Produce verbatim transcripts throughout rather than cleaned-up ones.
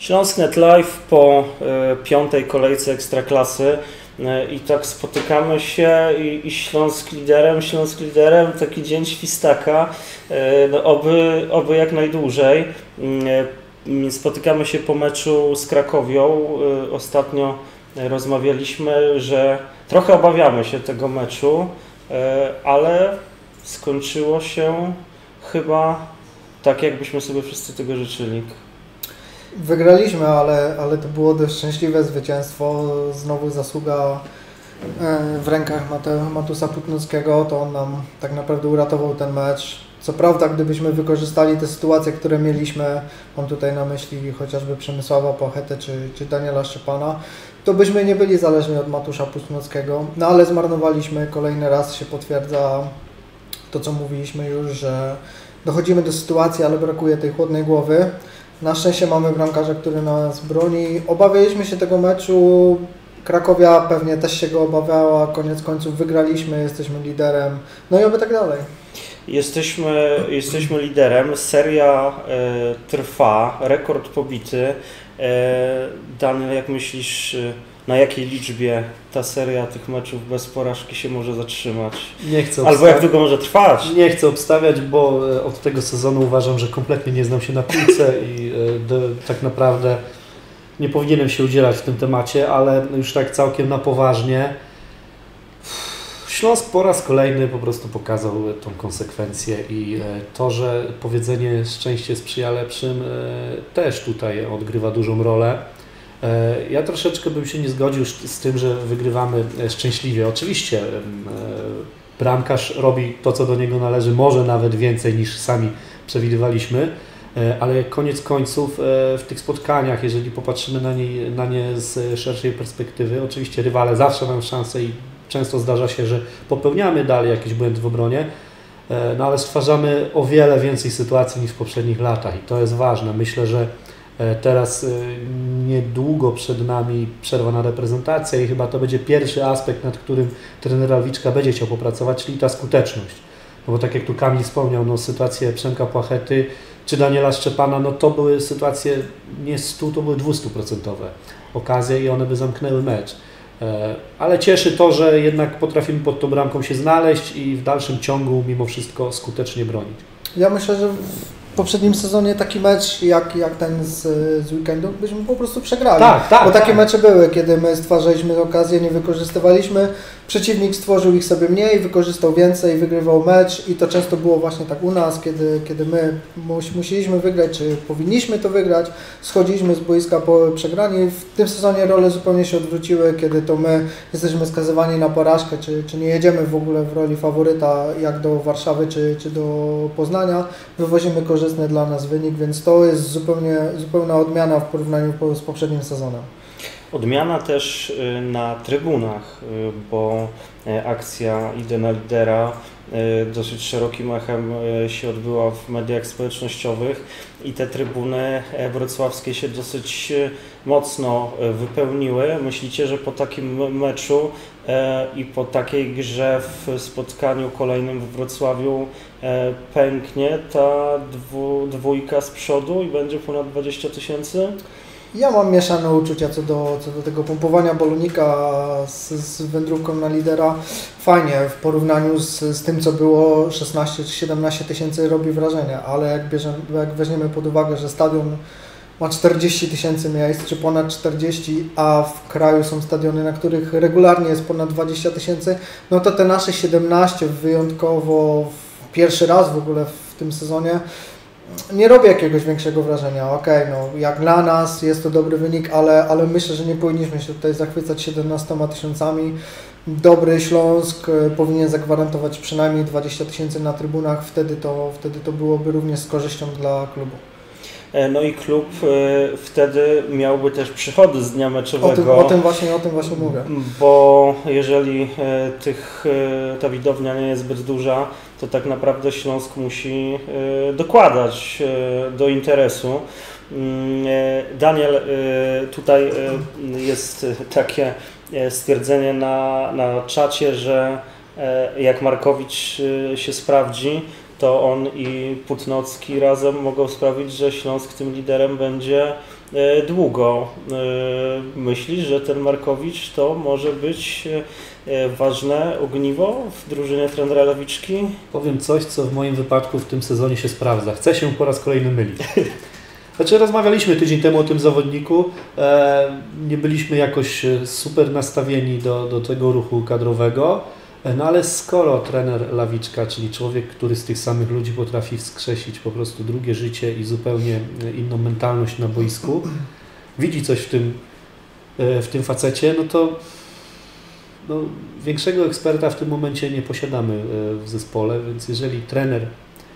Śląsk Net Live po y, piątej kolejce Ekstraklasy y, i tak spotykamy się i, i Śląsk liderem, Śląsk liderem, taki dzień świstaka, y, no oby, oby jak najdłużej. Y, spotykamy się po meczu z Krakowią. Y, ostatnio rozmawialiśmy, że trochę obawiamy się tego meczu, y, ale skończyło się chyba tak, jakbyśmy sobie wszyscy tego życzyli. Wygraliśmy, ale, ale to było dość szczęśliwe zwycięstwo. Znowu zasługa w rękach Mate, Matusa Putnockiego. To on nam tak naprawdę uratował ten mecz. Co prawda, gdybyśmy wykorzystali te sytuacje, które mieliśmy, mam tutaj na myśli chociażby Przemysława Płachetę czy, czy Daniela Szczepana, to byśmy nie byli zależni od Matusza Putnockiego. No ale zmarnowaliśmy, kolejny raz się potwierdza to, co mówiliśmy już, że dochodzimy do sytuacji, ale brakuje tej chłodnej głowy. Na szczęście mamy bramkarza, który nas broni. Obawialiśmy się tego meczu. Krakowia pewnie też się go obawiała. Koniec końców wygraliśmy, jesteśmy liderem. No i oby tak dalej. Jesteśmy, jesteśmy liderem. Seria e, trwa, rekord pobity. E, Daniel, jak myślisz, na jakiej liczbie ta seria tych meczów bez porażki się może zatrzymać? Nie chcę Albo jak długo może trwać? Nie chcę obstawiać, bo od tego sezonu uważam, że kompletnie nie znam się na piłce i do, tak naprawdę nie powinienem się udzielać w tym temacie, ale już tak całkiem na poważnie. Śląsk po raz kolejny po prostu pokazał tą konsekwencję i to, że powiedzenie szczęście sprzyja lepszym, też tutaj odgrywa dużą rolę. Ja troszeczkę bym się nie zgodził z tym, że wygrywamy szczęśliwie. Oczywiście bramkarz robi to, co do niego należy, może nawet więcej niż sami przewidywaliśmy, ale koniec końców w tych spotkaniach, jeżeli popatrzymy na nie, na nie z szerszej perspektywy, oczywiście rywale zawsze mają szansę i często zdarza się, że popełniamy dalej jakieś błędy w obronie, no ale stwarzamy o wiele więcej sytuacji niż w poprzednich latach i to jest ważne. Myślę, że teraz niedługo przed nami przerwa na reprezentację i chyba to będzie pierwszy aspekt, nad którym trener Alwiczka będzie chciał popracować, czyli ta skuteczność. No bo tak jak tu Kamil wspomniał, no sytuacje Przemka Płachety czy Daniela Szczepana, no to były sytuacje nie stu, to były dwustuprocentowe okazje i one by zamknęły mecz. Ale cieszy to, że jednak potrafimy pod tą bramką się znaleźć i w dalszym ciągu mimo wszystko skutecznie bronić. Ja myślę, że w poprzednim sezonie taki mecz jak, jak ten z, z weekendu byśmy po prostu przegrali. Tak, tak, bo takie tak. mecze były, kiedy my stwarzaliśmy okazje, nie wykorzystywaliśmy, przeciwnik stworzył ich sobie mniej, wykorzystał więcej, wygrywał mecz i to często było właśnie tak u nas, kiedy, kiedy my mus, musieliśmy wygrać, czy powinniśmy to wygrać, schodziliśmy z boiska po przegrani. W tym sezonie role zupełnie się odwróciły, kiedy to my jesteśmy skazywani na porażkę, czy, czy nie jedziemy w ogóle w roli faworyta jak do Warszawy, czy, czy do Poznania, wywozimy korzystny dla nas wynik, więc to jest zupełnie, zupełna odmiana w porównaniu z poprzednim sezonem. Odmiana też na trybunach, bo akcja Idę na lidera dosyć szerokim echem się odbyła w mediach społecznościowych i te trybuny wrocławskie się dosyć mocno wypełniły. Myślicie, że po takim meczu i po takiej grze w spotkaniu kolejnym w Wrocławiu pęknie ta dwu, dwójka z przodu i będzie ponad dwadzieścia tysięcy? Ja mam mieszane uczucia co do, co do tego pompowania balonika z, z wędrówką na lidera. Fajnie, w porównaniu z, z tym, co było szesnaście czy siedemnaście tysięcy robi wrażenie, ale jak, bierzemy, jak weźmiemy pod uwagę, że stadion ma czterdzieści tysięcy miejsc, czy ponad czterdzieści, a w kraju są stadiony, na których regularnie jest ponad dwadzieścia tysięcy, no to te nasze siedemnaście wyjątkowo pierwszy raz w ogóle w tym sezonie nie robi jakiegoś większego wrażenia. Okej, okay, no jak dla nas jest to dobry wynik, ale, ale myślę, że nie powinniśmy się tutaj zachwycać siedemnastoma tysiącami. Dobry Śląsk powinien zagwarantować przynajmniej dwadzieścia tysięcy na trybunach, wtedy to, wtedy to byłoby również z korzyścią dla klubu. No i klub y, wtedy miałby też przychody z dnia meczowego. O tym, o tym, właśnie, o tym właśnie mówię. Bo jeżeli y, tych, y, ta widownia nie jest zbyt duża, to tak naprawdę Śląsk musi y, dokładać y, do interesu. Y, Daniel, y, tutaj y, jest takie stwierdzenie na, na czacie, że y, jak Markowicz y, się sprawdzi, to on i Putnocki razem mogą sprawić, że Śląsk tym liderem będzie długo. Myślisz, że ten Markowicz to może być ważne ogniwo w drużynie trenera Lawiczki? Powiem coś, co w moim wypadku w tym sezonie się sprawdza. Chcę się po raz kolejny mylić. Znaczy rozmawialiśmy tydzień temu o tym zawodniku, e, nie byliśmy jakoś super nastawieni do, do tego ruchu kadrowego, no ale skoro trener Lawiczka, czyli człowiek, który z tych samych ludzi potrafi wskrzesić po prostu drugie życie i zupełnie inną mentalność na boisku, widzi coś w tym, w tym facecie, no to no, większego eksperta w tym momencie nie posiadamy w zespole, więc jeżeli trener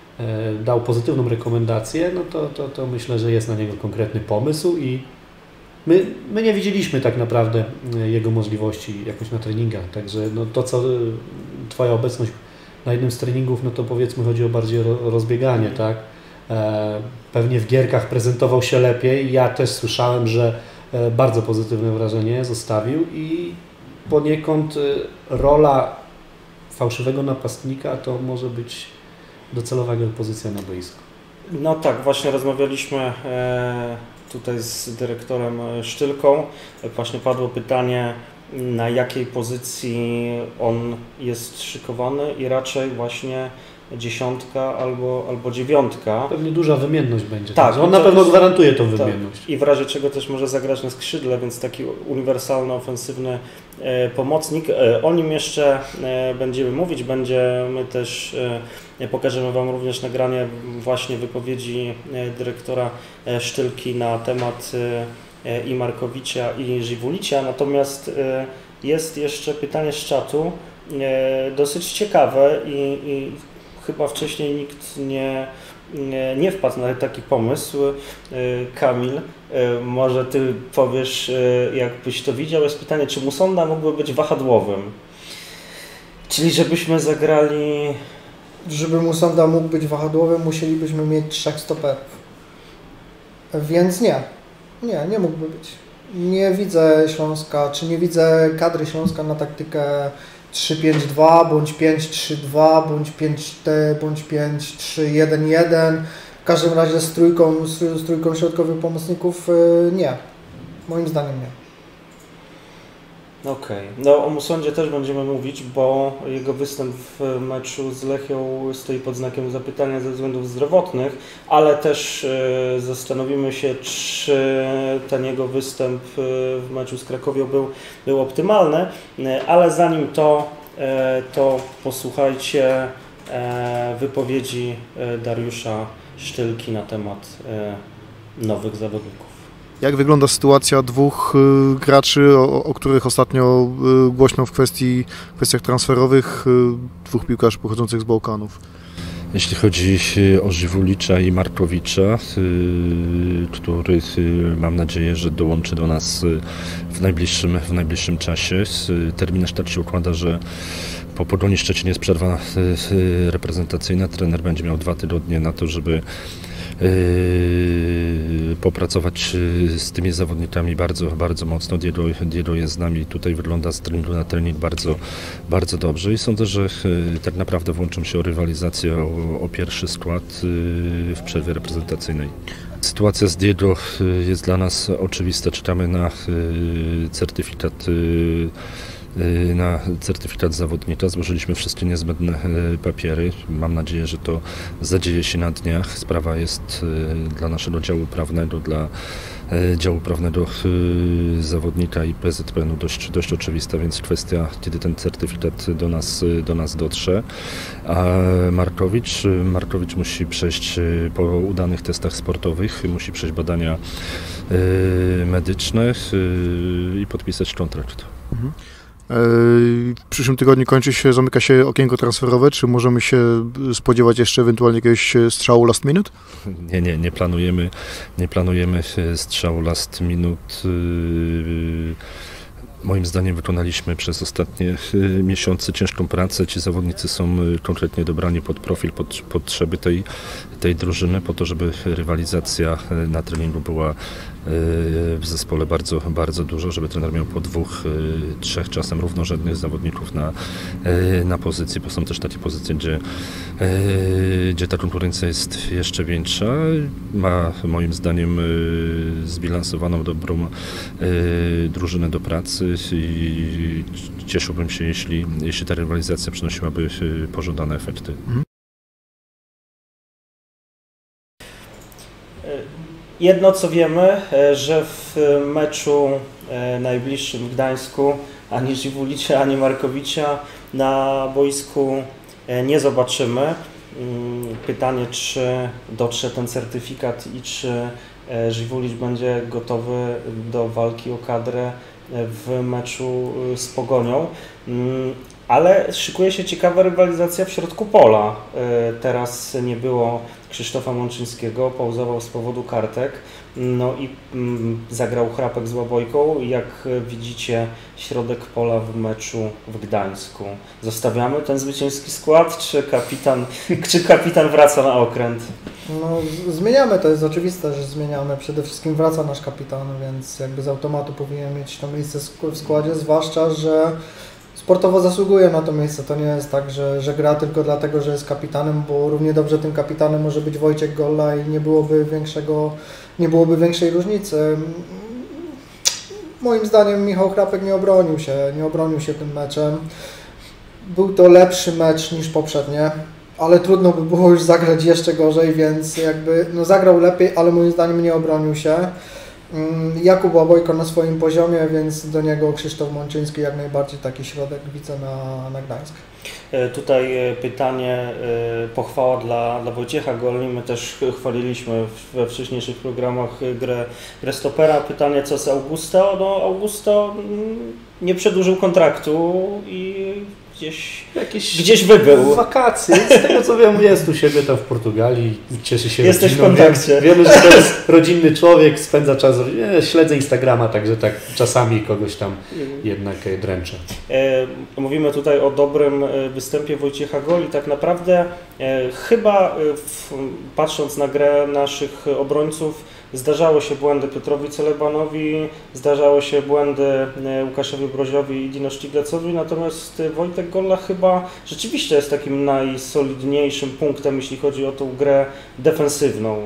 dał pozytywną rekomendację, no to, to, to myślę, że jest na niego konkretny pomysł i my, my nie widzieliśmy tak naprawdę jego możliwości jakoś na treningach, także no to, co Twoja obecność na jednym z treningów, no to powiedzmy chodzi o bardziej rozbieganie, tak? Pewnie w gierkach prezentował się lepiej, ja też słyszałem, że bardzo pozytywne wrażenie zostawił i poniekąd rola fałszywego napastnika to może być docelowa pozycja na boisku. No tak, właśnie rozmawialiśmy tutaj z dyrektorem Sztylką. Właśnie padło pytanie, na jakiej pozycji on jest szykowany i raczej właśnie dziesiątka albo, albo dziewiątka. Pewnie duża wymienność będzie. Tak, on na pewno gwarantuje tą tak, wymienność. I w razie czego też może zagrać na skrzydle, więc taki uniwersalny, ofensywny e, pomocnik. E, o nim jeszcze e, będziemy mówić, będziemy też, e, pokażemy Wam również nagranie właśnie wypowiedzi e, dyrektora e, Sztylki na temat e, i Markowicza i Żywulicia. Natomiast e, jest jeszcze pytanie z czatu, e, dosyć ciekawe i, i chyba wcześniej nikt nie, nie, nie wpadł na taki pomysł. Kamil, może Ty powiesz, jakbyś to widział. Jest pytanie, czy Musonda mógłby być wahadłowym? Czyli żebyśmy zagrali... Żeby Musonda mógł być wahadłowym, musielibyśmy mieć trzech stoperów. Więc nie. Nie, nie mógłby być. Nie widzę Śląska, czy nie widzę kadry Śląska na taktykę trzy pięć dwa, bądź pięć trzy dwa, bądź pięć bądź pięć trzy jeden jeden. W każdym razie z trójką, z, z trójką środkowych pomocników nie. Moim zdaniem nie. Okej. Okay. No o Musondzie też będziemy mówić, bo jego występ w meczu z Lechią stoi pod znakiem zapytania ze względów zdrowotnych, ale też e, zastanowimy się, czy ten jego występ w meczu z Krakowią był, był optymalny, e, ale zanim to, e, to posłuchajcie e, wypowiedzi Dariusza Sztylki na temat e, nowych zawodników. Jak wygląda sytuacja dwóch y, graczy, o, o których ostatnio y, głośno w kwestii, kwestiach transferowych, y, dwóch piłkarzy pochodzących z Bałkanów? Jeśli chodzi o Żywulicza i Markowicza, y, który y, mam nadzieję, że dołączy do nas w najbliższym, w najbliższym czasie. Terminarz tak się układa, że po Pogoni Szczecin jest przerwa y, reprezentacyjna. Trener będzie miał dwa tygodnie na to, żeby Yy, popracować z tymi zawodnikami bardzo, bardzo mocno. Diego, Diego jest z nami, tutaj wygląda z treningu na trening bardzo, bardzo dobrze i sądzę, że yy, tak naprawdę włączą się o rywalizację o, o pierwszy skład yy, w przerwie reprezentacyjnej. Sytuacja z Diego yy, jest dla nas oczywista. Czekamy na yy, certyfikat yy, na certyfikat zawodnika. Złożyliśmy wszystkie niezbędne papiery. Mam nadzieję, że to zadzieje się na dniach. Sprawa jest dla naszego działu prawnego, dla działu prawnego zawodnika i P Z P N u dość, dość oczywista, więc kwestia, kiedy ten certyfikat do nas, do nas dotrze. A Markowicz, Markowicz musi przejść po udanych testach sportowych, musi przejść badania medyczne i podpisać kontrakt. Mhm. W przyszłym tygodniu kończy się, zamyka się okienko transferowe. Czy możemy się spodziewać jeszcze ewentualnie jakiegoś strzału last minute? Nie, nie, nie planujemy, nie planujemy strzału last minute. Moim zdaniem wykonaliśmy przez ostatnie miesiące ciężką pracę. Ci zawodnicy są konkretnie dobrani pod profil, pod potrzeby tej, tej drużyny, po to, żeby rywalizacja na treningu była w zespole bardzo, bardzo dużo, żeby trener miał po dwóch, trzech czasem równorzędnych zawodników na, na pozycji, bo są też takie pozycje, gdzie, gdzie ta konkurencja jest jeszcze większa. Ma moim zdaniem zbilansowaną, dobrą drużynę do pracy i cieszyłbym się, jeśli, jeśli ta rywalizacja przynosiłaby pożądane efekty. Mhm. Jedno co wiemy, że w meczu najbliższym w Gdańsku ani Żywulicza, ani Markowicza na boisku nie zobaczymy. Pytanie, czy dotrze ten certyfikat i czy Żywulicz będzie gotowy do walki o kadrę w meczu z Pogonią. Ale szykuje się ciekawa rywalizacja w środku pola. Teraz nie było Krzysztofa Mączyńskiego, pauzował z powodu kartek, no i mm, zagrał Chrapek z Łabojką. Jak widzicie środek pola w meczu w Gdańsku? Zostawiamy ten zwycięski skład, czy kapitan, czy kapitan wraca na okręt? No, zmieniamy, to jest oczywiste, że zmieniamy. Przede wszystkim wraca nasz kapitan, więc jakby z automatu powinien mieć to miejsce w składzie, zwłaszcza, że sportowo zasługuje na to miejsce. To nie jest tak, że, że gra tylko dlatego, że jest kapitanem, bo równie dobrze tym kapitanem może być Wojciech Golla i nie byłoby większego, nie byłoby większej różnicy. Moim zdaniem Michał Chrapek nie obronił się, nie obronił się tym meczem. Był to lepszy mecz niż poprzednie, ale trudno by było już zagrać jeszcze gorzej, więc jakby no zagrał lepiej, ale moim zdaniem nie obronił się. Jakub Łabojko na swoim poziomie, więc do niego Krzysztof Mączyński, jak najbardziej taki środek widzę na, na Gdańsk. Tutaj pytanie, pochwała dla, dla Wojciecha Golli. My też chwaliliśmy we wcześniejszych programach grę, grę stopera. Pytanie, co z Augusto? No Augusto nie przedłużył kontraktu i gdzieś, Jakieś gdzieś wybył. Wakacje, z tego co wiem, jest u siebie tam w Portugalii, cieszy się Jesteś rodziną. w kontakcie. Wiemy, że to jest rodzinny człowiek, spędza czas, nie, śledzę Instagrama, także tak czasami kogoś tam jednak dręczę. Mówimy tutaj o dobrym występie Wojciecha Golli. Tak naprawdę chyba w, patrząc na grę naszych obrońców, zdarzały się błędy Piotrowi Celebanowi, zdarzały się błędy Łukaszowi Broziowi i Dino Sztiglecowi, natomiast Wojtek Golla chyba rzeczywiście jest takim najsolidniejszym punktem, jeśli chodzi o tą grę defensywną.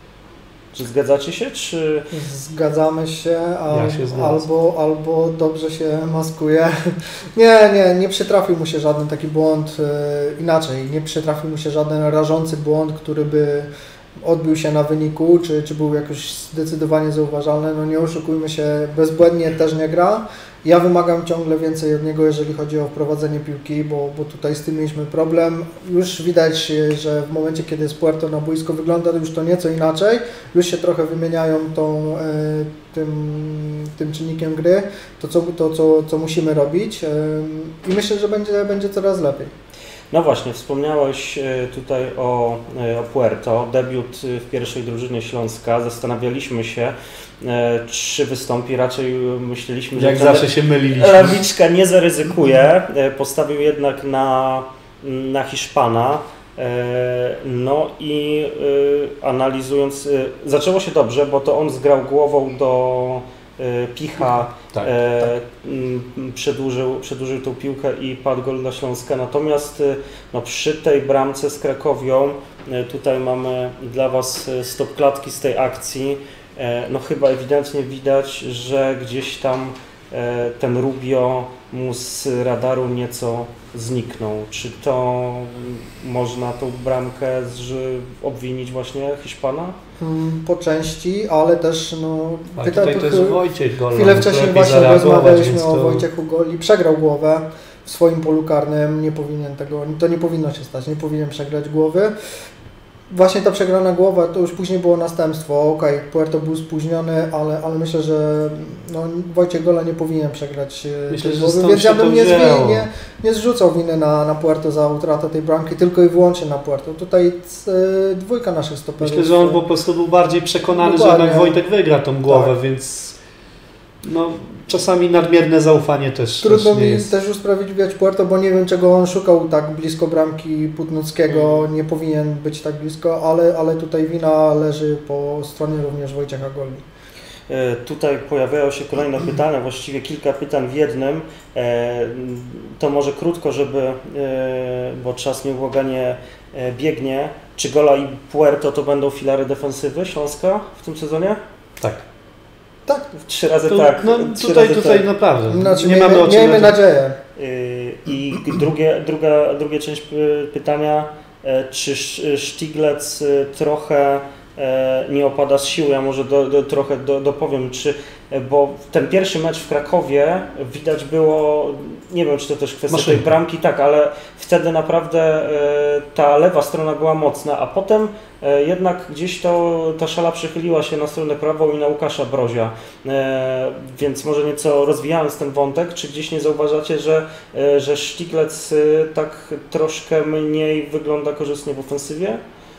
Czy zgadzacie się, czy... Zgadzamy się, al ja się albo, albo dobrze się maskuje. Nie, nie, nie przytrafił mu się żaden taki błąd, inaczej, nie przytrafił mu się żaden rażący błąd, który by odbił się na wyniku, czy, czy był jakoś zdecydowanie zauważalny. No nie oszukujmy się, bezbłędnie też nie gra. Ja wymagam ciągle więcej od niego, jeżeli chodzi o wprowadzenie piłki, bo, bo tutaj z tym mieliśmy problem. Już widać, że w momencie, kiedy jest Puerto na boisko, wygląda już to nieco inaczej. Już się trochę wymieniają tą, tym, tym czynnikiem gry, to, co, to co, co musimy robić i myślę, że będzie, będzie coraz lepiej. No właśnie, wspomniałeś tutaj o, o Puerto, debiut w pierwszej drużynie Śląska. Zastanawialiśmy się, czy wystąpi. Raczej myśleliśmy, że jak zawsze się myliliśmy. Lawiczka nie zaryzykuje. Postawił jednak na, na Hiszpana. No i analizując, zaczęło się dobrze, bo to on zgrał głową do Picha, tak, e, tak. Przedłużył, przedłużył tą piłkę i padł gol dla Śląska. Natomiast no, przy tej bramce z Krakowią, tutaj mamy dla Was stop klatki z tej akcji. E, no chyba ewidentnie widać, że gdzieś tam e, ten Rubio mu z radaru nieco zniknął. Czy to można tą bramkę obwinić właśnie Hiszpana? Po części, ale też no... Ale tutaj to jest Wojciech Golla. Chwilę wcześniej właśnie rozmawialiśmy to... o Wojciechu Golli. Przegrał głowę w swoim polu karnym. Nie powinien tego, to nie powinno się stać. Nie powinien przegrać głowy. Właśnie ta przegrana głowa to już później było następstwo. Okej, okay, Puerto był spóźniony, ale, ale myślę, że no, Wojciech Golla nie powinien przegrać myślę, tej że głowy, więc ja bym nie, nie, nie zrzucał winy na, na Puerto za utratę tej bramki, tylko i wyłącznie na Puerto. Tutaj y, dwójka naszych stoperów. Myślę, że on po prostu był bardziej przekonany, Dokładnie. że jednak Wojtek wygra tą głowę, tak. więc no, czasami nadmierne zaufanie też Trudno też nie mi jest. też usprawiedliwiać Puerto, bo nie wiem, czego on szukał tak blisko bramki Putnockiego, mm. nie powinien być tak blisko, ale, ale tutaj wina leży po stronie również Wojciecha Golli. Tutaj pojawiają się kolejne pytania, właściwie kilka pytań w jednym. To może krótko, żeby, bo czas nieubłaganie biegnie. Czy Gola i Puerto to będą filary defensywy Śląska w tym sezonie? Tak. Tak. Trzy razy to, tak. No, Trzy tutaj razy tutaj tak. naprawdę. Znaczy, nie miejmy, mamy o czym miejmy nadzieję. I drugie, druga, druga część pytania, czy Stiglec trochę nie opada z sił? Ja może do, do, trochę do, dopowiem, czy, bo ten pierwszy mecz w Krakowie widać było, nie wiem czy to też kwestia tej bramki, tak, ale wtedy naprawdę ta lewa strona była mocna, a potem jednak gdzieś to, ta szala przechyliła się na stronę prawą i na Łukasza Brozia, więc może nieco rozwijając ten wątek, czy gdzieś nie zauważacie, że, że Stiglec tak troszkę mniej wygląda korzystnie w ofensywie?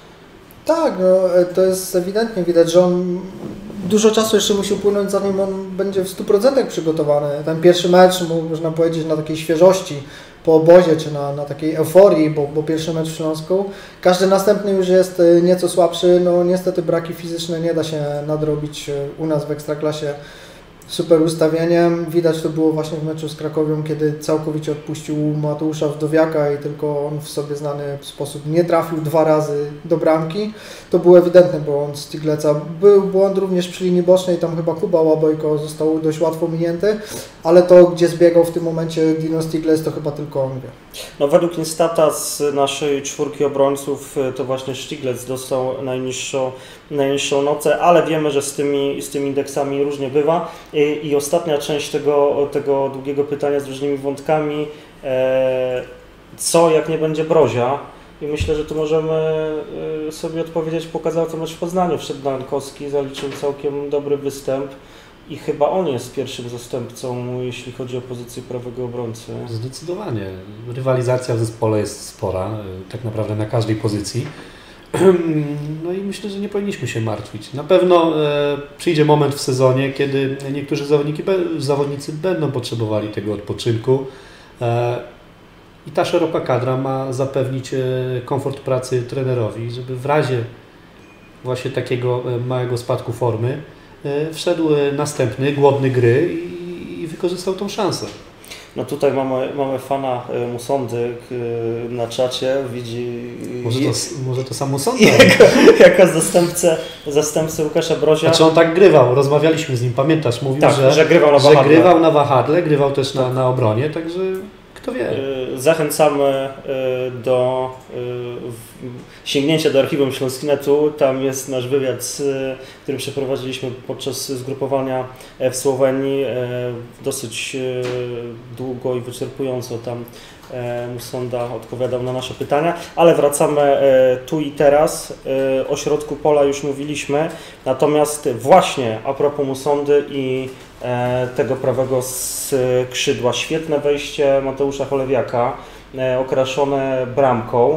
Tak, no, to jest ewidentnie widać, że on dużo czasu jeszcze musi upłynąć, zanim on będzie w stu procentach przygotowany. Ten pierwszy mecz, można powiedzieć, na takiej świeżości po obozie, czy na, na takiej euforii, bo, bo pierwszy mecz w Śląsku. Każdy następny już jest nieco słabszy, no niestety braki fizyczne nie da się nadrobić u nas w Ekstraklasie super ustawieniem. Widać to było właśnie w meczu z Krakowią, kiedy całkowicie odpuścił Mateusza Wdowiaka i tylko on w sobie znany sposób nie trafił dwa razy do bramki. To był ewidentny błąd Stigleca. Był błąd również przy linii bocznej, tam chyba Kuba Łabojko został dość łatwo minięty, ale to, gdzie zbiegał w tym momencie Dino Stiglec, to chyba tylko on wie. No według Instata z naszej czwórki obrońców to właśnie Stiglec dostał najniższą, najniższą nocę, ale wiemy, że z tymi, z tymi indeksami różnie bywa. I, i ostatnia część tego, tego długiego pytania z różnymi wątkami, e, co jak nie będzie Brozia? I myślę, że tu możemy sobie odpowiedzieć, pokazał to mecz w Poznaniu, wszedł Dankowski, zaliczył całkiem dobry występ. I chyba on jest pierwszym zastępcą, jeśli chodzi o pozycję prawego obrońcy. Zdecydowanie. Rywalizacja w zespole jest spora, tak naprawdę na każdej pozycji. No i myślę, że nie powinniśmy się martwić. Na pewno e, przyjdzie moment w sezonie, kiedy niektórzy zawodniki, zawodnicy będą potrzebowali tego odpoczynku. E, I ta szeroka kadra ma zapewnić e, komfort pracy trenerowi, żeby w razie właśnie takiego e, małego spadku formy wszedł następny, głodny gry i, i wykorzystał tą szansę. No tutaj mamy, mamy fana Musondy na czacie, widzi... Może to, może to sam Musonda? Jako, jako zastępcę, zastępcę Łukasza Brozia. Znaczy on tak grywał, rozmawialiśmy z nim, pamiętasz, mówił, tak, że, że grywał na że wahadle. grywał na wahadle, grywał też na, na obronie, także kto wie. Zachęcamy do sięgnięcia do archiwum Śląskinetu. Tam jest nasz wywiad, który przeprowadziliśmy podczas zgrupowania w Słowenii. Dosyć długo i wyczerpująco tam Musonda odpowiadał na nasze pytania, ale wracamy tu i teraz. O środku pola już mówiliśmy, natomiast właśnie a propos Musondy i tego prawego skrzydła. Świetne wejście Mateusza Cholewiaka, okraszone bramką.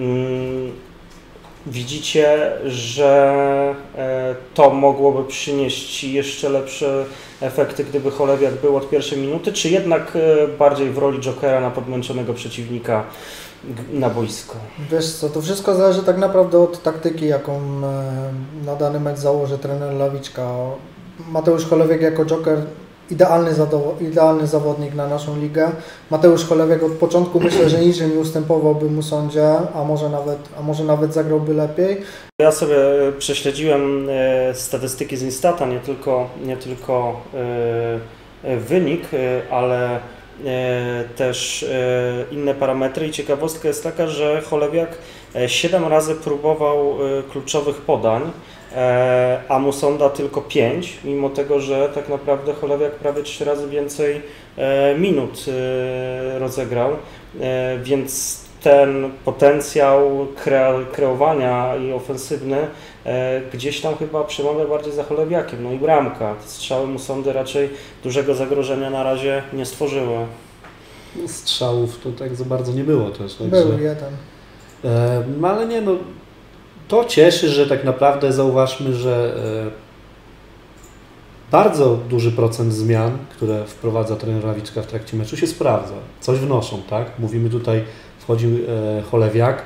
Widzicie, że to mogłoby przynieść jeszcze lepsze efekty, gdyby Cholewiak był od pierwszej minuty, czy jednak bardziej w roli jokera na podmęczonego przeciwnika na boisko? Wiesz co, to wszystko zależy tak naprawdę od taktyki, jaką na dany mecz założy trener Lawiczka. Mateusz Cholewiak jako joker, idealny, idealny zawodnik na naszą ligę. Mateusz Cholewiak od początku myślę, że niczym nie ustępowałby mu sądzie, a może nawet, a może nawet zagrałby lepiej. Ja sobie prześledziłem statystyki z Instata, nie tylko, nie tylko wynik, ale też inne parametry i ciekawostka jest taka, że Cholewiak siedem razy próbował kluczowych podań, a Musonda tylko pięć, mimo tego, że tak naprawdę Cholewiak prawie trzy razy więcej minut rozegrał, więc ten potencjał kre- kreowania i ofensywny gdzieś tam chyba przemawia bardziej za Cholewiakiem. No i bramka. Te strzały Musondy raczej dużego zagrożenia na razie nie stworzyły. No, strzałów to tak za bardzo nie było też. Także, był jeden. E, no ale nie, no to cieszy, że tak naprawdę zauważmy, że e, bardzo duży procent zmian, które wprowadza trener Lawiczka w trakcie meczu się sprawdza. Coś wnoszą, tak? Mówimy tutaj, wchodził e, Cholewiak,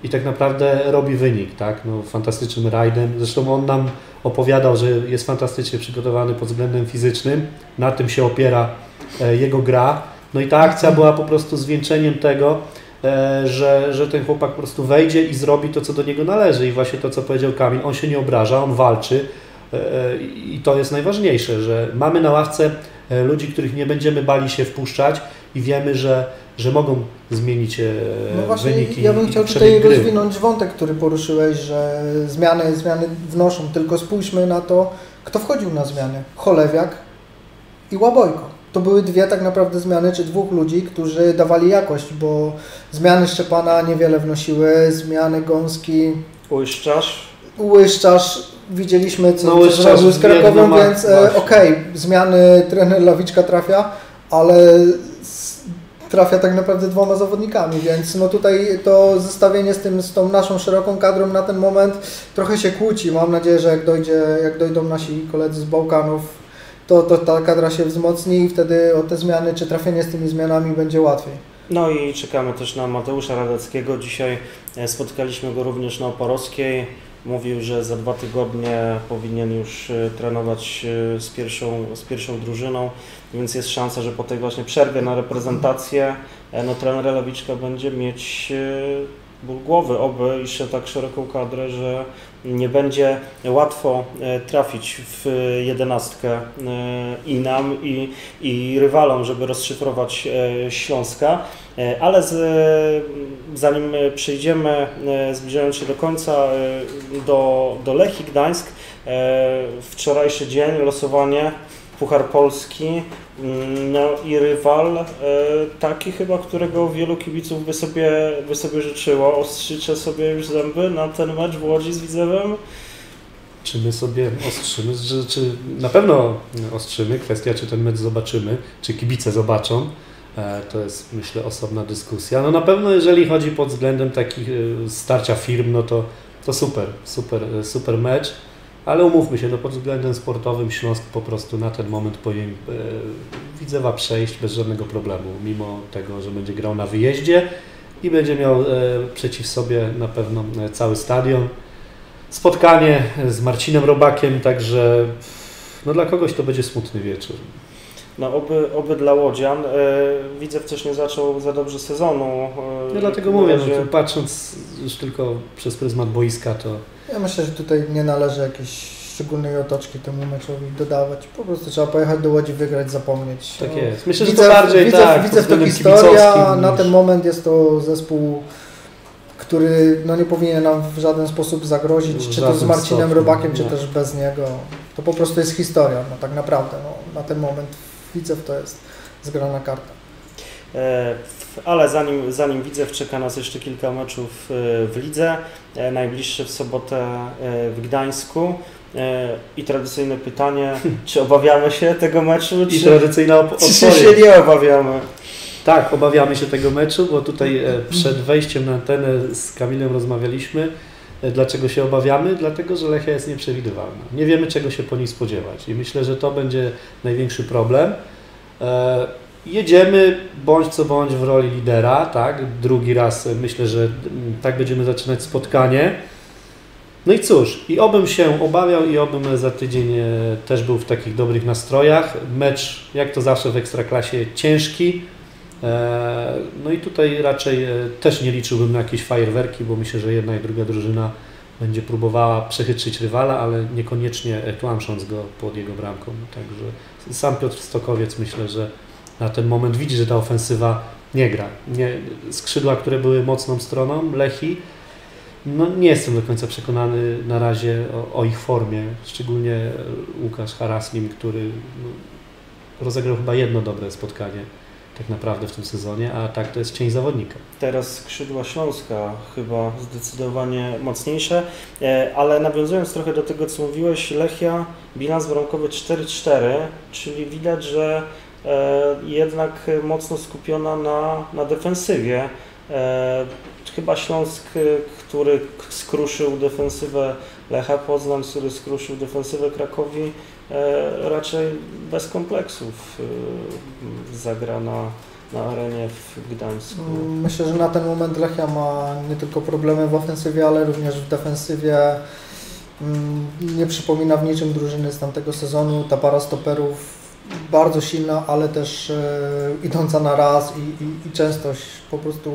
i tak naprawdę robi wynik, tak? No, fantastycznym rajdem. Zresztą on nam opowiadał, że jest fantastycznie przygotowany pod względem fizycznym, na tym się opiera e, jego gra. No i ta akcja była po prostu zwieńczeniem tego, e, że, że ten chłopak po prostu wejdzie i zrobi to, co do niego należy. I właśnie to, co powiedział Kamil, on się nie obraża, on walczy e, i to jest najważniejsze, że mamy na ławce e, ludzi, których nie będziemy bali się wpuszczać i wiemy, że że mogą zmienić e, no właśnie, wyniki. Ja bym chciał i tutaj gry. rozwinąć wątek, który poruszyłeś, że zmiany, zmiany wnoszą, tylko spójrzmy na to, kto wchodził na zmiany. Cholewiak i Łabojko. To były dwie tak naprawdę zmiany, czy dwóch ludzi, którzy dawali jakość, bo zmiany Szczepana niewiele wnosiły, zmiany Gąski, Łyszczarz. Łyszczarz, widzieliśmy co, no, co zrobił z Krakowem, ma, więc e, okej, okay, zmiany trener Lawiczka trafia, ale trafia tak naprawdę dwoma zawodnikami, więc no tutaj to zestawienie z, tym, z tą naszą szeroką kadrą na ten moment trochę się kłóci. Mam nadzieję, że jak, dojdzie, jak dojdą nasi koledzy z Bałkanów, to, to ta kadra się wzmocni i wtedy o te zmiany, czy trafienie z tymi zmianami będzie łatwiej. No i czekamy też na Mateusza Radeckiego. Dzisiaj spotkaliśmy go również na Oporowskiej. Mówił, że za dwa tygodnie powinien już trenować z pierwszą, z pierwszą drużyną, więc jest szansa, że po tej właśnie przerwie na reprezentację no, trener Lawiczka będzie mieć ból głowy, oby jeszcze tak szeroką kadrę, że nie będzie łatwo trafić w jedenastkę i nam, i, i rywalom, żeby rozszyfrować Śląska. Ale z, zanim przejdziemy, zbliżając się do końca, do, do Lechii Gdańsk, wczorajszy dzień, losowanie, Puchar Polski, no i rywal taki chyba, którego wielu kibiców by sobie, by sobie życzyło. Ostrzycze sobie już zęby na ten mecz w Łodzi z Widzewem? Czy my sobie ostrzymy? Czy, czy na pewno ostrzymy. Kwestia, czy ten mecz zobaczymy, czy kibice zobaczą. To jest, myślę, osobna dyskusja. No na pewno, jeżeli chodzi pod względem takich starcia firm, no to, to super, super, super mecz. Ale umówmy się, no pod względem sportowym Śląsk po prostu na ten moment powinien e, Widzewa przejść bez żadnego problemu, mimo tego, że będzie grał na wyjeździe i będzie miał e, przeciw sobie na pewno e, cały stadion. Spotkanie z Marcinem Robakiem, także no dla kogoś to będzie smutny wieczór. No oby, oby dla Łodzian. E, Widzew też nie zaczął za dobrze sezonu. E, ja dlatego mówię, razie... no, patrząc już tylko przez pryzmat boiska, to ja myślę, że tutaj nie należy jakiejś szczególnej otoczki temu meczowi dodawać. Po prostu trzeba pojechać do Łodzi, wygrać, zapomnieć. Tak no, jest. Myślę, Widzew, że to bardziej Widzew, tak. Widzew to historia, na ten moment jest to zespół, który no, nie powinien nam w żaden sposób zagrozić, czy to z Marcinem stopniu, Robakiem, nie. czy też bez niego. To po prostu jest historia, no tak naprawdę. No, na ten moment Widzew to jest zgrana karta. E, ale zanim, zanim Widzew, czeka nas jeszcze kilka meczów w lidze. E, najbliższy w sobotę e, w Gdańsku. E, I tradycyjne pytanie, czy obawiamy się tego meczu? I czy, tradycyjna odpowiedź. Czy się nie obawiamy? Tak, obawiamy się tego meczu, bo tutaj e, przed wejściem na antenę z Kamilem rozmawialiśmy. E, dlaczego się obawiamy? Dlatego, że Lechia jest nieprzewidywalna. Nie wiemy, czego się po nich spodziewać i myślę, że to będzie największy problem. E, Jedziemy bądź co bądź w roli lidera, tak? Drugi raz myślę, że tak będziemy zaczynać spotkanie. No i cóż, i obym się obawiał i obym za tydzień też był w takich dobrych nastrojach. Mecz, jak to zawsze w Ekstraklasie, ciężki. No i tutaj raczej też nie liczyłbym na jakieś fajerwerki, bo myślę, że jedna i druga drużyna będzie próbowała przechytrzyć rywala, ale niekoniecznie tłamsząc go pod jego bramką. Także sam Piotr Stokowiec myślę, że na ten moment widzi, że ta ofensywa nie gra. Nie, skrzydła, które były mocną stroną Lechii, no nie jestem do końca przekonany na razie o, o ich formie, szczególnie Łukasz Haraslim, który no, rozegrał chyba jedno dobre spotkanie tak naprawdę w tym sezonie, a tak to jest cień zawodnika. Teraz skrzydła Śląska chyba zdecydowanie mocniejsze, ale nawiązując trochę do tego, co mówiłeś, Lechia bilans bramkowy cztery cztery, czyli widać, że jednak mocno skupiona na, na defensywie. Chyba Śląsk, który skruszył defensywę Lecha Poznań, który skruszył defensywę Krakowi, raczej bez kompleksów zagra na, na arenie w Gdańsku? Myślę, że na ten moment Lechia ma nie tylko problemy w ofensywie, ale również w defensywie. Nie przypomina w niczym drużyny z tamtego sezonu. Ta para stoperów bardzo silna, ale też e, idąca na raz i, i, i częstość po prostu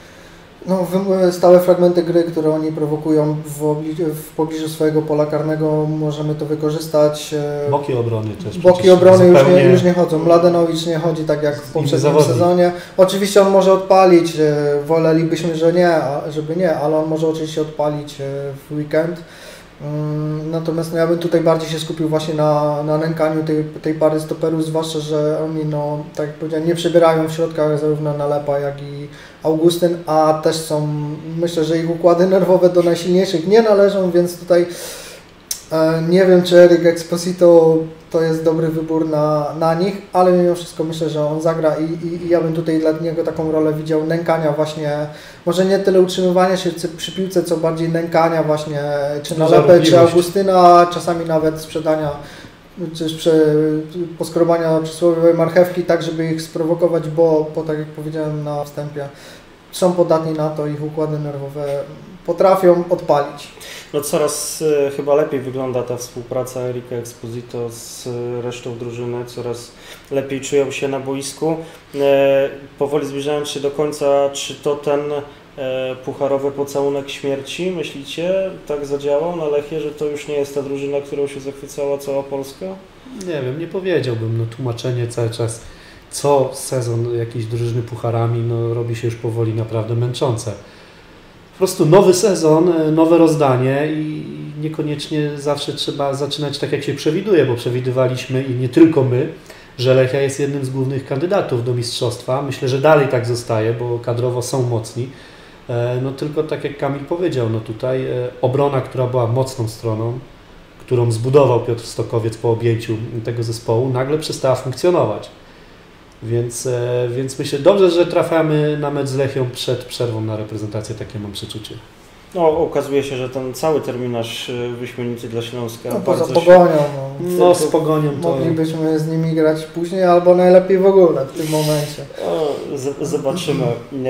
no, stałe fragmenty gry, które oni prowokują w, obli- w pobliżu swojego pola karnego, możemy to wykorzystać. E, boki obrony też. Boki obrony już nie, już nie chodzą. Mladenowicz nie chodzi tak jak w poprzednim sezonie. Oczywiście on może odpalić, e, wolelibyśmy, że nie, a, żeby nie, ale on może oczywiście odpalić e, w weekend. Natomiast no, ja bym tutaj bardziej się skupił właśnie na, na nękaniu tej, tej pary stoperów, zwłaszcza, że oni, no, tak jak powiedziałem, nie przebierają w środkach zarówno Nalepa, jak i Augustyn, a też są, myślę, że ich układy nerwowe do najsilniejszych nie należą, więc tutaj e, nie wiem, czy Eric Exposito to jest dobry wybór na, na nich, ale mimo wszystko myślę, że on zagra i, i, i ja bym tutaj dla niego taką rolę widział nękania właśnie, może nie tyle utrzymywania się przy piłce, co bardziej nękania właśnie, czy Nalepę, czy Augustyna, czasami nawet sprzedania, czy prze, poskrobania przysłowiowej marchewki, tak żeby ich sprowokować, bo, bo tak jak powiedziałem na wstępie, są podatni na to, ich układy nerwowe potrafią odpalić. No coraz y, chyba lepiej wygląda ta współpraca Erika Exposito z y, resztą drużyny, coraz lepiej czują się na boisku. Y, powoli zbliżając się do końca, czy to ten y, pucharowy pocałunek śmierci, myślicie, tak zadziałał na Lechię, że to już nie jest ta drużyna, którą się zachwycała cała Polska? Nie wiem, nie powiedziałbym, no tłumaczenie cały czas co sezon jakiejś drużyny pucharami, no robi się już powoli naprawdę męczące. Po prostu nowy sezon, nowe rozdanie i niekoniecznie zawsze trzeba zaczynać tak, jak się przewiduje, bo przewidywaliśmy i nie tylko my, że Lechia jest jednym z głównych kandydatów do mistrzostwa. Myślę, że dalej tak zostaje, bo kadrowo są mocni. No tylko tak jak Kamil powiedział, no tutaj obrona, która była mocną stroną, którą zbudował Piotr Stokowiec po objęciu tego zespołu, nagle przestała funkcjonować. Więc, więc myślę, dobrze, że trafiamy na mecz z Lechią przed przerwą na reprezentację, takie mam przeczucie. No, okazuje się, że ten cały terminarz wyśmienity dla Śląska. No poza Pogonią. No, no z Pogonią to... Moglibyśmy z nimi grać później, albo najlepiej w ogóle w tym momencie. No, z- zobaczymy.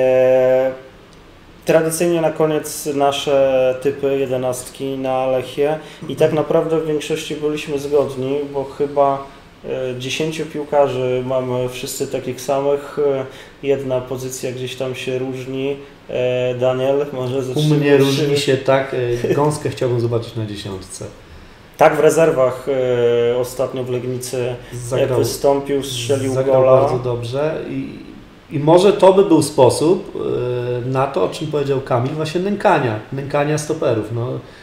E, tradycyjnie na koniec nasze typy jedenastki na Lechię i tak naprawdę w większości byliśmy zgodni, bo chyba dziesięciu piłkarzy mamy wszyscy takich samych, jedna pozycja gdzieś tam się różni. Daniel, może zacznijmy. U mnie różni się tak, Gąskę chciałbym zobaczyć na dziesiątce. Tak, w rezerwach ostatnio w Legnicy zagrał, wystąpił, strzelił zagrał gola. bardzo dobrze i, i może to by był sposób na to, o czym powiedział Kamil, właśnie nękania, nękania stoperów. No,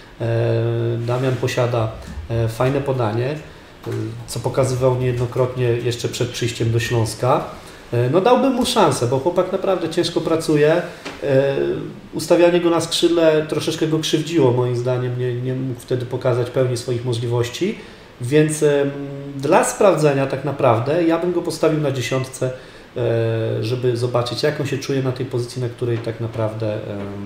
Damian posiada fajne podanie, co pokazywał niejednokrotnie jeszcze przed przyjściem do Śląska. No dałbym mu szansę, bo chłopak naprawdę ciężko pracuje. Ustawianie go na skrzydle troszeczkę go krzywdziło, moim zdaniem, nie, nie mógł wtedy pokazać pełni swoich możliwości, więc dla sprawdzenia tak naprawdę ja bym go postawił na dziesiątce, żeby zobaczyć, jak on się czuje na tej pozycji, na której tak naprawdę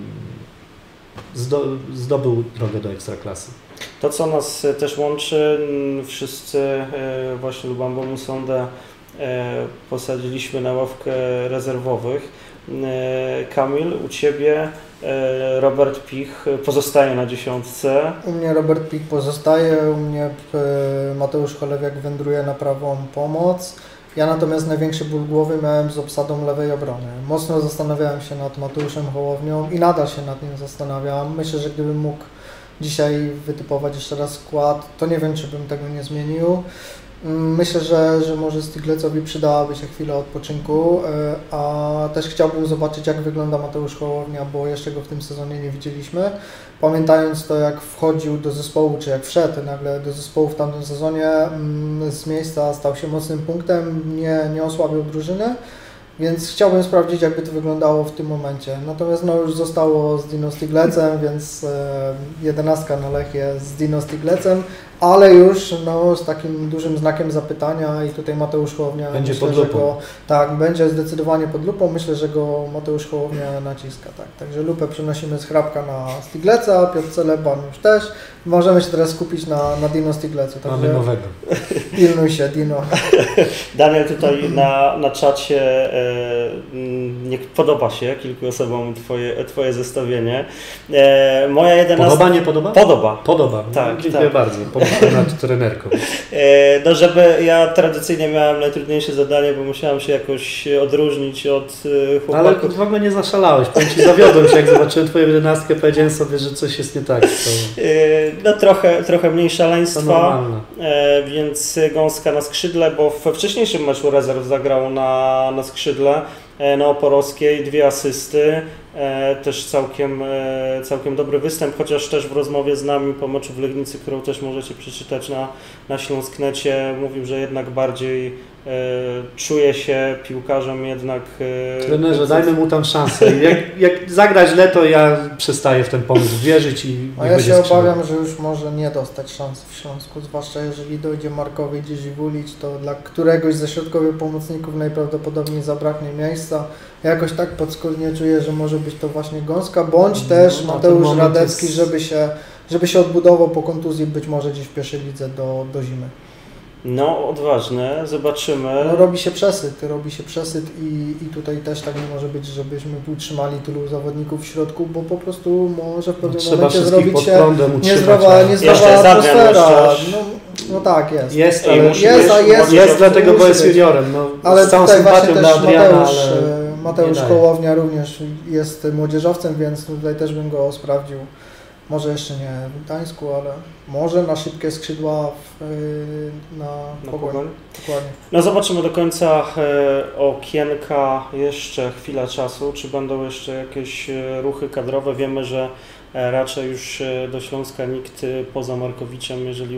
zdobył drogę do Ekstraklasy. To, co nas też łączy, wszyscy właśnie Lubambo Musondę posadziliśmy na ławkę rezerwowych. Kamil, u Ciebie Robert Pich pozostaje na dziesiątce. U mnie Robert Pich pozostaje, u mnie Mateusz Cholewiak wędruje na prawą pomoc. Ja natomiast największy ból głowy miałem z obsadą lewej obrony. Mocno zastanawiałem się nad Mateuszem Hołownią i nadal się nad nim zastanawiam. Myślę, że gdybym mógł dzisiaj wytypować jeszcze raz skład, to nie wiem, czy bym tego nie zmienił. Myślę, że, że może Styglecowi przydałaby się chwila odpoczynku, a też chciałbym zobaczyć, jak wygląda Mateusz Hołownia, bo jeszcze go w tym sezonie nie widzieliśmy. Pamiętając to, jak wchodził do zespołu, czy jak wszedł nagle do zespołu w tamtym sezonie, z miejsca stał się mocnym punktem, nie, nie osłabił drużyny. Więc chciałbym sprawdzić, jakby to wyglądało w tym momencie. Natomiast no, już zostało z Dino Styglecem, więc e, jedenastka na Lechię z Dino Styglecem, ale już no, z takim dużym znakiem zapytania i tutaj Mateusz Hołownia będzie myślę, pod lupą. Że go, tak, będzie zdecydowanie pod lupą. Myślę, że go Mateusz Hołownia naciska. Tak. Także lupę przenosimy z Hrabka na Stygleca, Piotr Celeban już też. Możemy się teraz skupić na, na Dino Styglecu. Mamy nowego. Pilnuj się, Dino. Daniel tutaj na, na czacie e, nie podoba się kilku osobom twoje, twoje zestawienie. E, moja jedenastka... Podoba, nie podoba? Podoba. Podoba. Tak, no, dziękuję tak. bardzo. Pomogę nad trenerką. E, no żeby ja tradycyjnie miałem najtrudniejsze zadanie, bo musiałem się jakoś odróżnić od e, chłopaków. Ale w ogóle nie zaszalałeś. Powiem ci, zawiodłem się, jak zobaczyłem twoją jedenastkę, powiedziałem sobie, że coś jest nie tak. To... E, no trochę, trochę mniej szaleństwa, To e, więc Gąska na skrzydle, bo we wcześniejszym meczu rezerw zagrał na, na skrzydle, e, na Oporowskiej, dwie asysty, e, też całkiem, e, całkiem dobry występ, chociaż też w rozmowie z nami po meczu w Legnicy, którą też możecie przeczytać na, na Śląsknecie, mówił, że jednak bardziej e, czuje się piłkarzem jednak... E, Trenerze, dajmy mu tam szansę. Jak, jak zagra źle, to ja przestaję w ten pomysł wierzyć i A nie ja będzie się skrzydła. obawiam, że już może nie dostać szans w Śląsku, zwłaszcza jeżeli dojdzie Markowi gdzieś Wulić, to dla któregoś ze środkowych pomocników najprawdopodobniej zabraknie miejsca. Ja jakoś tak podskórnie czuję, że może być to właśnie Gąska, bądź też No, na ten Mateusz moment Radecki, jest- żeby się, żeby się odbudował po kontuzji być może gdzieś w pierwszej lidze do, do zimy. No, odważne, zobaczymy. No, robi się przesyt, robi się przesyt i, i tutaj też tak nie może być, żebyśmy utrzymali tylu zawodników w środku, bo po prostu może w pewnym Trzeba momencie wszystkich zrobić pod się prądem utrzymać. niezdrowa, ale- niezdrowa Jeszcze Adrian atmosfera. Łoszcz. No, no tak, jest. Jest, Ej, ale musi jest, być- a jest, musi jest być- dlatego, bo musi jest być. juniorem. No, Ale z całą tutaj właśnie sympatią też dla Adriana, Mateusz, ale e, Mateusz nie daje. Kołownia również jest młodzieżowcem, więc tutaj też bym go sprawdził. Może jeszcze nie w Gdańsku, ale może na szybkie skrzydła w, y, na, Na Pogoń. Pogoń. Dokładnie. No zobaczymy do końca e, okienka, jeszcze chwila czasu, czy będą jeszcze jakieś e, ruchy kadrowe. Wiemy, że e, raczej już e, do Śląska nikt e, poza Markowiczem, jeżeli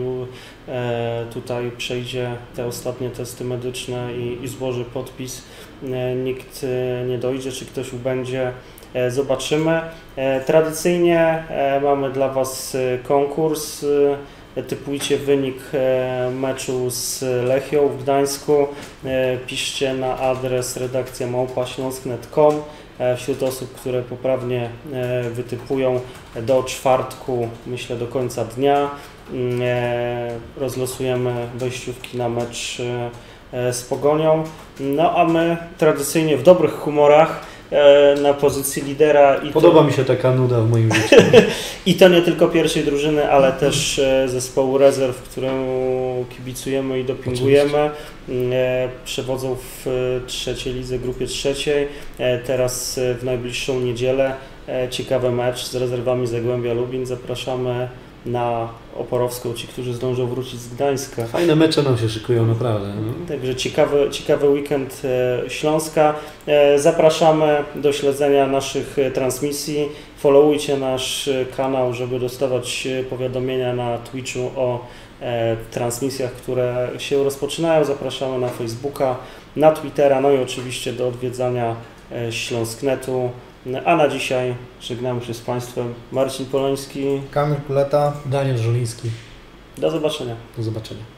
e, tutaj przejdzie te ostatnie testy medyczne i, i złoży podpis, e, nikt e, nie dojdzie, czy ktoś ubędzie. E, Zobaczymy. E, Tradycyjnie e, mamy dla Was e, konkurs. E, Typujcie wynik e, meczu z Lechią w Gdańsku. E, Piszcie na adres redakcja małpa śląsk kropka com. E, Wśród osób, które poprawnie e, wytypują do czwartku, myślę do końca dnia, mm, e, rozlosujemy wejściówki na mecz e, z Pogonią. No a my tradycyjnie w dobrych humorach na pozycji lidera. I Podoba to, mi się taka nuda w moim życiu. I to nie tylko pierwszej drużyny, ale też zespołu rezerw, któremu kibicujemy i dopingujemy. Oczywiście. Przewodzą w trzeciej lidze, grupie trzeciej. Teraz w najbliższą niedzielę ciekawy mecz z rezerwami Zagłębia Lubin. Zapraszamy na Oporowską, ci, którzy zdążą wrócić z Gdańska. Fajne mecze nam się szykują, naprawdę. No. Także ciekawy, ciekawy weekend Śląska. Zapraszamy do śledzenia naszych transmisji. Followujcie nasz kanał, żeby dostawać powiadomienia na Twitchu o transmisjach, które się rozpoczynają. Zapraszamy na Facebooka, na Twittera, no i oczywiście do odwiedzania Śląsknetu. A na dzisiaj żegnamy się z Państwem. Marcin Poloński. Kamil Kuleta. Daniel Żoliński. Do zobaczenia. Do zobaczenia.